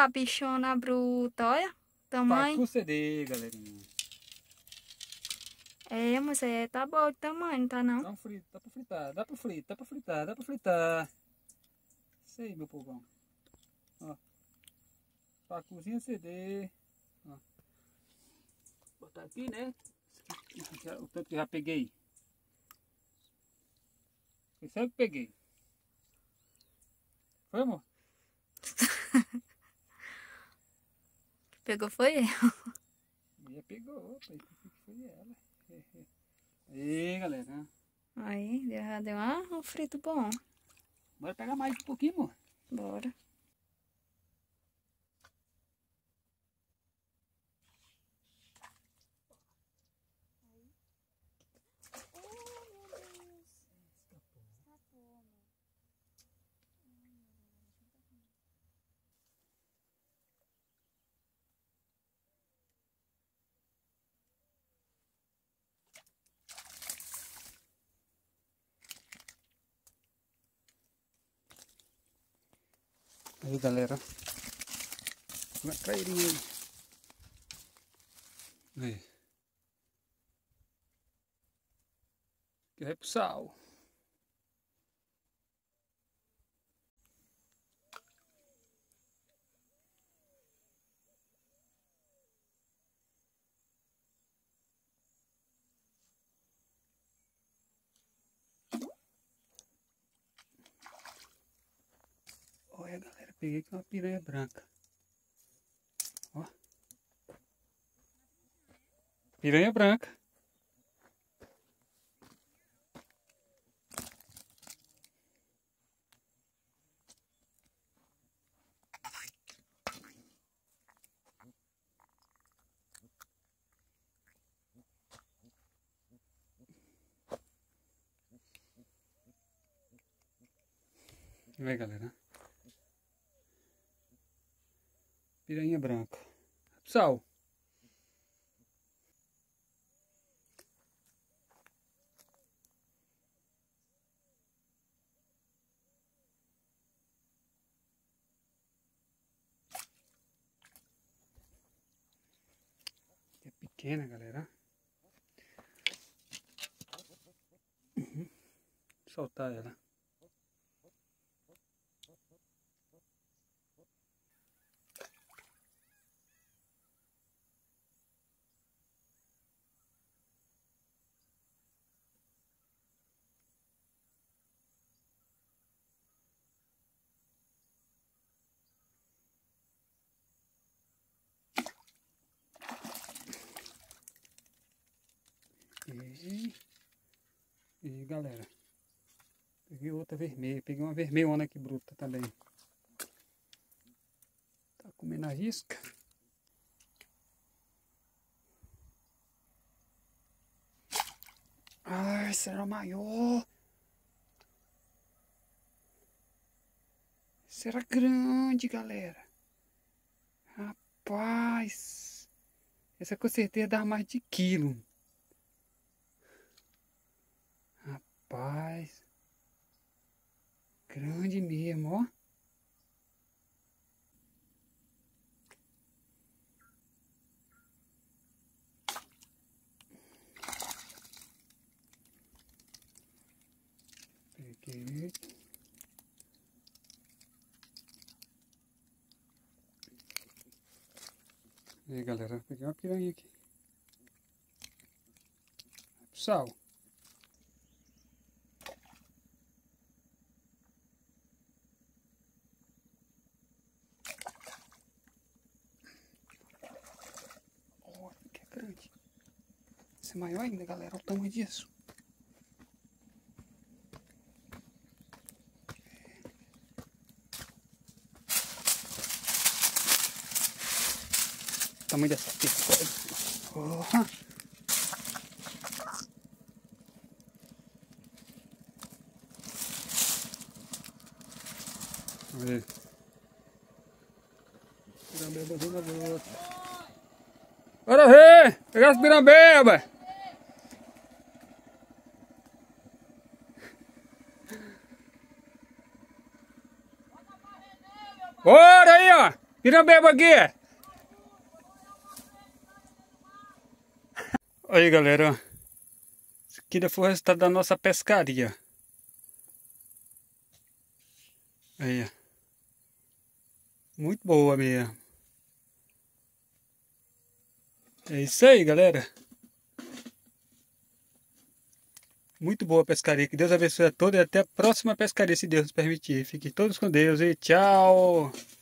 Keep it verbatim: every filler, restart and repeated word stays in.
a bichona bruta, olha. Tamanho. Pacu C D, galerinha. É, mas é, tá bom de tamanho, não tá não? Dá, um frito, dá pra fritar, dá pra fritar, dá pra fritar, dá pra fritar. Isso aí, meu povão. Ó. Pacuzinha C D. Ó. Vou botar aqui, né? O tanto que já peguei. Percebe que peguei? Foi, amor? Pegou foi eu. Já pegou, opa, foi ela. Aí, galera. Aí, já deu ah, um frito bom. Bora pegar mais um pouquinho, amor. Bora. Aí, galera. Uma trairinha aí. Aí. Aqui vai pro sal. Olha, galera, peguei aqui uma piranha branca. Ó. Piranha branca. Vai, galera. Piranha branca. Sal. É pequena, galera. Uhum. Soltar ela. E, e galera, peguei outra vermelha, peguei uma vermelhona aqui bruta também. Tá comendo a isca. Ai, será maior? Será grande, galera? Rapaz, essa com certeza dá mais de quilo. Rapaz, grande mesmo, ó. Peguei. E aí, galera, peguei uma piranha aqui. Sal. Olha que é grande. Esse é maior ainda, galera. Olha o tamanho disso. O tamanho dessa pica. Oh. Olha aí. Bora ver! Pegar as pirambeba! Bora aí, ó! Vira bebo aqui! Aí, galera, ó. Isso aqui foi o resultado da nossa pescaria. Aí, ó. Muito boa mesmo. É isso aí, galera. Muito boa a pescaria. Que Deus abençoe a todos e até a próxima pescaria, se Deus nos permitir. Fiquem todos com Deus e tchau!